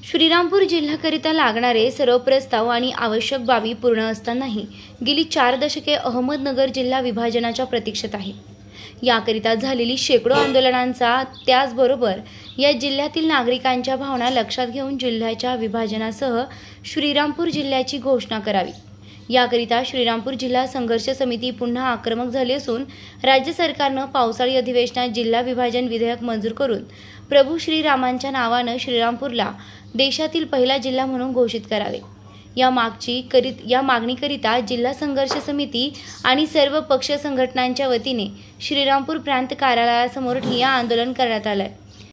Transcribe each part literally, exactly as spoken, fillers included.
श्रीरामपूर जिल्ह्याकरिता लागणारे सर्व प्रस्ताव आणि आवश्यक बाबी पूर्ण असतानाही गेली चार दशके अहमदनगर जिल्हा विभाजनाच्या प्रतीक्षेत आहे। याकरिता झालेली शेकडो आंदोलनांचा त्याचबरोबर या जिल्ह्यातील नागरिकांच्या भावना लक्षात घेऊन जिल्ह्याच्या विभाजनासह श्रीरामपूर जिल्ह्याची घोषणा करावी। याकरिता श्रीरामपूर जिल्हा संघर्ष समिती पुन्हा आक्रमक झाली असून राज्य सरकारने पावसाळी अधिवेशनात जिल्हा विभाजन विधेयक मंजूर करून प्रभू श्रीरामांच्या नावाने श्रीरामपूरला देशातील पहिला जिल्हा म्हणून घोषित करावे। या मागची करीत या मागणीकरिता जिल्हा संघर्ष समिती आणि सर्व पक्ष संघटनांच्या वतीने श्रीरामपूर प्रांत कार्यालयासमोर ठिय्या आंदोलन करण्यात आले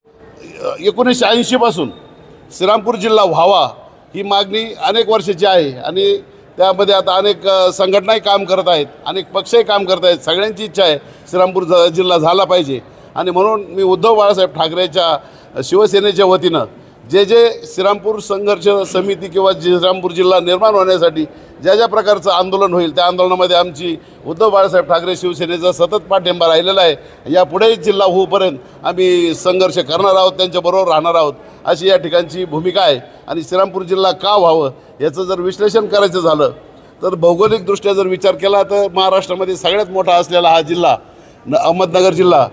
आहे। एकोणीसशे ऐंशी पासून श्रीरामपूर जिल्हा व्हावा ही मागणी अनेक वर्षाची आहे आणि त्यामध्ये आता अनेक संघटनाही काम करत आहेत, अनेक पक्षही काम करत आहेत। सगळ्यांची इच्छा आहे श्रीरामपूर जिल्हा झाला पाहिजे आणि म्हणून मी उद्धव बाळासाहेब ठाकरेच्या शिवसेनेच्या वतीनं जे जे श्रीरामपूर संघर्ष समिती किंवा श्रीरामपूर जिल्हा निर्माण होण्यासाठी ज्या ज्या प्रकारचं आंदोलन होईल त्या आंदोलनामध्ये आमची उद्धव बाळासाहेब ठाकरे शिवसेनेचा सतत पाठिंबा राहिलेला आहे। यापुढेही जिल्हा होईपर्यंत आम्ही संघर्ष करणार आहोत, त्यांच्याबरोबर राहणार आहोत अशी या ठिकाणची भूमिका आहे। आणि श्रीरामपूर जिल्हा का व्हावं याचं जर विश्लेषण करायचं झालं तर भौगोलिकदृष्ट्या जर विचार केला तर महाराष्ट्रामध्ये सगळ्यात मोठा असलेला हा जिल्हा अहमदनगर जिल्हा,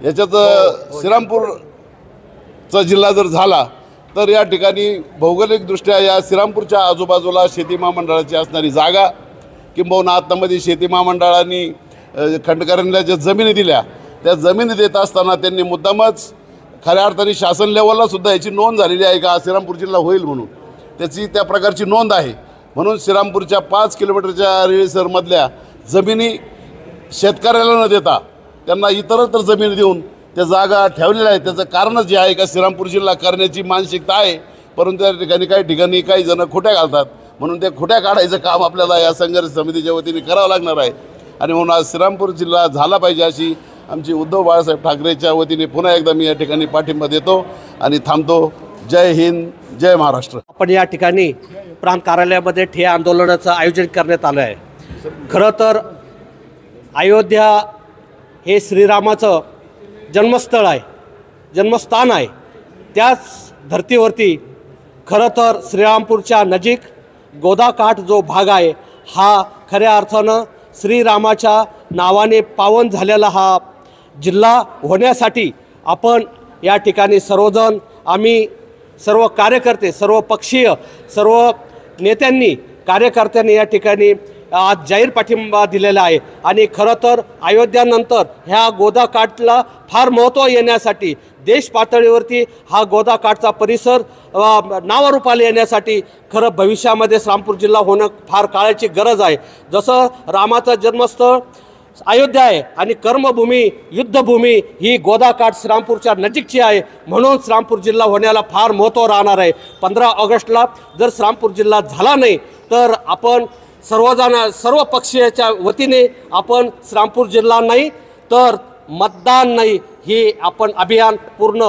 याच्यात श्रीरामपूरचा जिल्हा जर झाला तर या ठिकाणी भौगोलिकदृष्ट्या या श्रीरामपूरच्या आजूबाजूला शेती महामंडळाची असणारी जागा किंबहुना आतामध्ये शेती महामंडळांनी खंडकऱ्यांना ज्या जमिनी दिल्या त्या जमिनी देत असताना त्यांनी मुद्दामच खऱ्या अर्थाने शासन लेवलला सुद्धा याची नोंद झालेली आहे का श्रीरामपूर जिल्हा होईल म्हणून, त्याची त्या प्रकारची नोंद आहे। म्हणून श्रीरामपूरच्या पाच किलोमीटरच्या रेडियसमधल्या जमिनी शेतकऱ्याला न देता त्यांना इतरत्र जमीन देऊन त्या जागा ठेवलेल्या आहेत। त्याचं कारणच जे आहे का श्रीरामपूर जिल्हा करण्याची मानसिकता आहे, परंतु त्या ठिकाणी काही ठिकाणी काही जण खोट्या घालतात, म्हणून ते खोट्या काढायचं काम आपल्याला या संघर्ष समितीच्या वतीने करावं लागणार आहे। आणि म्हणून आज श्रीरामपूर जिल्हा झाला पाहिजे अशी आमची उद्धव बाळासाहेब ठाकरेच्या वतीने पुन्हा एकदा मी या ठिकाणी पाठिंबा देतो आणि थांबतो। जय हिंद, जय महाराष्ट्र। आपण या ठिकाणी प्रांत कार्यालयामध्ये ठिय्या आंदोलनाचं आयोजन करण्यात आलं आहे। खरं तर अयोध्या हे श्रीरामाचं जन्मस्थळ आहे, जन्मस्थान आहे। त्याच धर्तीवरती खरं तर श्रीरामपूरच्या नजीक गोदाकाठ जो भाग आहे हा खऱ्या अर्थानं श्रीरामाच्या नावाने पावन झालेला हा जिल्हा होण्यासाठी आपण या ठिकाणी सर्वजण आम्ही सर्व कार्यकर्ते, सर्व पक्षीय, सर्व नेत्यांनी, कार्यकर्त्यांनी या ठिकाणी आज जाहीर पाठिंबा दिलेला आहे। आणि खरं तर अयोध्यानंतर ह्या गोदाकाठला फार महत्त्व येण्यासाठी देश पातळीवरती हा गोदाकाठचा परिसर नावारूपाला येण्यासाठी खरं भविष्यामध्ये श्रीरामपूर जिल्हा होणं फार काळाची गरज आहे। जसं रामाचं जन्मस्थळ अयोध्या आहे आणि कर्मभूमी, युद्धभूमी ही गोदाकाठ श्रीरामपूरच्या नजीकची आहे, म्हणून श्रीरामपूर जिल्हा होण्याला फार महत्त्व राहणार आहे। पंधरा ऑगस्टला जर श्रीरामपूर जिल्हा झाला नाही तर आपण सर्वजण सर्व पक्षाच्या वतीने आपण श्रीरामपूर जिल्हा नाही तर मतदान नाही हे आपण अभियान पूर्ण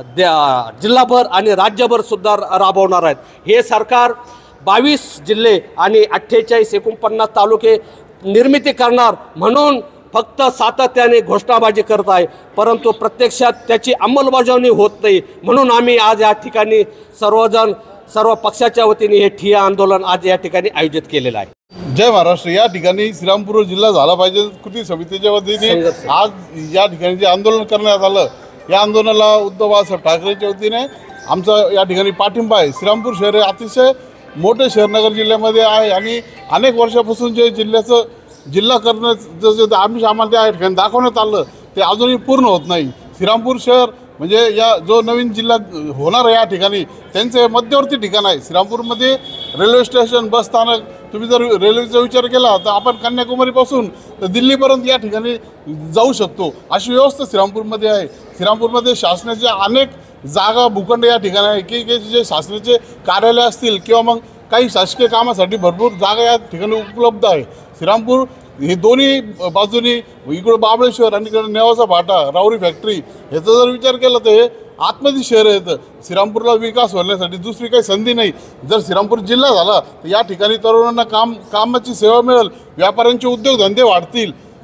जिल्हाभर आणि राज्यभर सुद्धा राबवणार आहेत। हे सरकार बावीस जिल्हे आणि अठ्ठेचाळीस एकोणपन्नास तालुके निर्मिती करणार म्हणून फक्त सातत्याने घोषणाबाजी करत आहे, परंतु प्रत्यक्षात त्याची अंमलबजावणी होत नाही। म्हणून आम्ही आज या ठिकाणी सर्वजण सर्व पक्षाच्या वतीने हे ठिय्या आंदोलन आज या ठिकाणी आयोजित केलेलं आहे। जय महाराष्ट्र। या ठिकाणी श्रीरामपूर जिल्हा झाला पाहिजे कृती समितीच्या वतीने आज या ठिकाणी जे आंदोलन करण्यात आलं, या आंदोलनाला उद्धव बाळासाहेब ठाकरेच्या वतीने आमचा या ठिकाणी पाठिंबा आहे। श्रीरामपूर शहर हे अतिशय मोठे शहर नगर जिल्ह्यामध्ये आहे आणि अनेक वर्षापासून जे जिल्ह्याचं जिल्हा करण्याचं जे आम्ही आम्हाला त्या ठिकाणी दाखवण्यात आलं ते अजूनही पूर्ण होत नाही। श्रीरामपूर शहर म्हणजे या जो नवीन जिल्हा होणार आहे या ठिकाणी त्यांचे मध्यवर्ती ठिकाण आहे। श्रीरामपूरमध्ये रेल्वे स्टेशन, बस स्थानक, तुम्ही जर रेल्वेचा विचार केला तर आपण कन्याकुमारीपासून तर दिल्लीपर्यंत या ठिकाणी जाऊ शकतो अशी व्यवस्था श्रीरामपूरमध्ये आहे। श्रीरामपूरमध्ये शासनाच्या अनेक जागा, भूखंड या ठिकाणी आहे की की जे शासनाचे कार्यालय असतील किंवा मग काही शासकीय कामासाठी भरपूर जागा या ठिकाणी उपलब्ध आहे। श्रीरामपूर हे दोन्ही बाजूनी इकडं महाबळेश्वर आणि इकडं नेवासा भाटा, राऊरी फॅक्टरी ह्याचा जर विचार केला तर हे आतमध्ये शहर येतं। श्रीरामपूरला विकास होण्यासाठी दुसरी काही संधी नाही। जर श्रीरामपूर जिल्हा झाला तर या ठिकाणी तरुणांना काम कामाची सेवा मिळेल, व्यापाऱ्यांचे उद्योगधंदे वाढतील,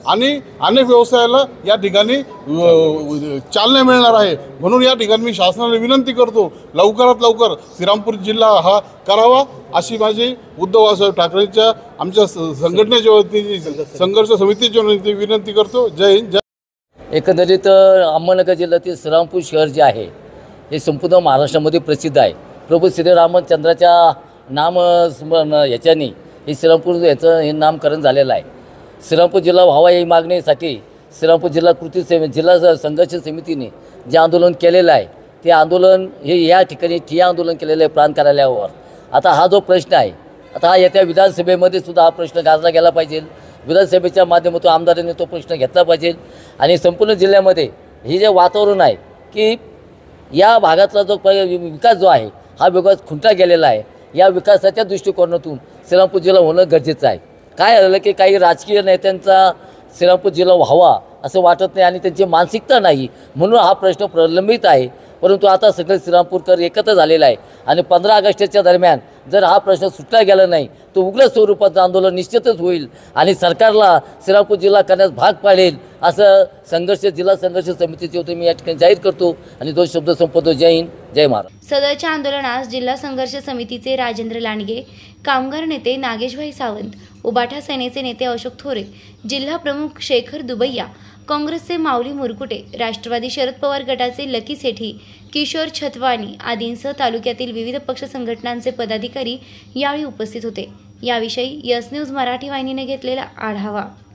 आणि अनेक व्यवसायाला या ठिकाणी अ, चालना मिळणार आहे. म्हणून या ठिकाणी मी शासनाला विनंती करतो, लवकरात लवकर श्रीरामपूर जिल्हा हा करावा अशी माझी उद्धव बाळासाहेब ठाकरेंच्या आमच्या स- संघटनेच्या वतीने संघर्ष समितीच्या वतीने विनंती करतो. जय हिंद, जय एकंदरीत अहमदनगर जिल्ह्यातील श्रीरामपूर शहर जे आहे हे संपूर्ण महाराष्ट्रामध्ये प्रसिद्ध आहे. प्रभू श्रीरामचंद्राच्या नाम स्मरण याच्याने हे श्रीरामपूर याचं हे नामकरण झालेलं आहे. श्रीरामपूर जिल्हा व्हावा या मागणीसाठी श्रीरामपूर जिल्हा कृती समिती जिल्हा संघर्ष समितीने जे आंदोलन केलेलं आहे ते आंदोलन हे या ठिकाणी ठिय्या आंदोलन केलेलं आहे प्रांत कार्यालयावर. आता हा जो प्रश्न आहे, आता हा येत्या विधानसभेमध्ये सुद्धा हा प्रश्न गाजला गेला पाहिजे. विधानसभेच्या माध्यमातून आमदारांनी तो प्रश्न घेतला पाहिजे आणि संपूर्ण जिल्ह्यामध्ये हे जे वातावरण आहे की या भागातला जो प विकास जो आहे हा विकास खुंटला गेलेला आहे. या विकासाच्या दृष्टिकोनातून श्रीरामपूर जिल्हा होणं गरजेचं आहे. काय झालं की काही राजकीय नेत्यांचा श्रीरामपूर जिल्हा व्हावा असं वाटत नाही आणि त्यांची मानसिकता नाही, म्हणून हा प्रश्न प्रलंबित आहे. परंतु आता सगळे श्रीरामपूरकर एकत्र झालेला आहे आणि पंधरा ऑगस्टच्या दरम्यान जर हा प्रश्न सुटला गेला नाही तर उग्र स्वरूपाचं आंदोलन निश्चितच होईल आणि सरकारला श्रीरामपूर जिल्हा करण्यास भाग पाडेल असं संघर्ष जिल्हा संघर्ष समितीचे होते मी या ठिकाणी जाहीर करतो आणि दोन शब्द संपवतो. जय हिंद, जय महाराष्ट्र. सदरच्या आंदोलनास जिल्हा संघर्ष समितीचे राजेंद्र लांडगे, कामगार नेते नागेशभाई सावंत, उबाठा सेनेचे नेते अशोक थोरे, जिल्हा प्रमुख शेखर दुबैया, काँग्रेसचे माऊली मुरकुटे, राष्ट्रवादी शरद पवार गटाचे लकी सेठी, किशोर छतवानी आदींसह तालुक्यातील विविध पक्ष संघटनांचे पदाधिकारी यावेळी उपस्थित होते. याविषयी यस न्यूज मराठी वाहिनीने घेतलेला आढावा.